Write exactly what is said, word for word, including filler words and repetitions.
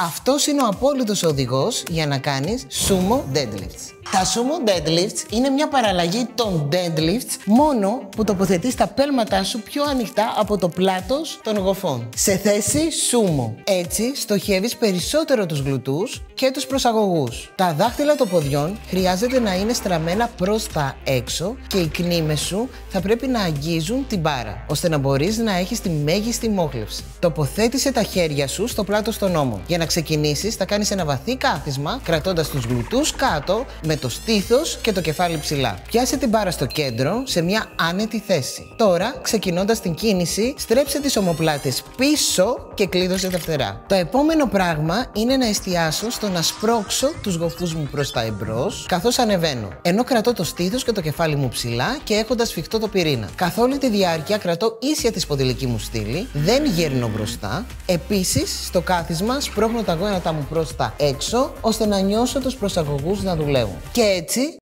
Αυτός είναι ο απόλυτος οδηγός για να κάνεις sumo deadlifts. Τα sumo deadlifts είναι μια παραλλαγή των deadlifts, μόνο που τοποθετείς τα πέλματά σου πιο ανοιχτά από το πλάτος των γοφών. Σε θέση sumo. Έτσι στοχεύεις περισσότερο τους γλουτούς και τους προσαγωγούς. Τα δάχτυλα των ποδιών χρειάζεται να είναι στραμμένα προς τα έξω και οι κνήμες σου θα πρέπει να αγγίζουν την μπάρα, ώστε να μπορείς να έχεις τη μέγιστη μόχλευση. Τοποθέτησε τα χέρια σου στο πλάτος των ώμων. Για να ξεκινήσεις θα κάνεις ένα βαθύ κάθισμα, κρατώντας τους γλουτούς κάτω, με το στήθος και το κεφάλι ψηλά. Πιάσε την μπάρα στο κέντρο σε μια άνετη θέση. Τώρα, ξεκινώντας την κίνηση, στρέψε τις ομοπλάτες πίσω και κλείδωσε τα φτερά. Το επόμενο πράγμα είναι να εστιάσω στο να σπρώξω τους γοφούς μου προς τα εμπρός, καθώς ανεβαίνω, ενώ κρατώ το στήθος και το κεφάλι μου ψηλά και έχοντας σφιχτό το πυρήνα. Καθ' όλη τη διάρκεια κρατώ ίσια τη σπονδυλική μου στήλη, δεν γέρνω μπροστά. Επίσης, στο κάθισμα σπρώχνω τα γόνατά μου προς τα έξω, ώστε να νιώσω τους προσαγωγούς να δουλεύουν. Και έτσι